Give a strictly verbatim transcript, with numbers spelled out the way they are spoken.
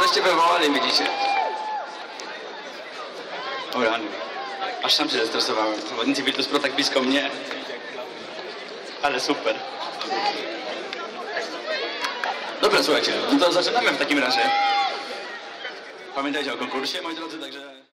żeście wywołali, widzicie. O rany. Aż sam się zestresowałem. Zawodnicy Virtus Pro tak blisko mnie. Ale super. Dobra, słuchajcie, no to zaczynamy w takim razie. Pamiętajcie o konkursie, moi drodzy, także...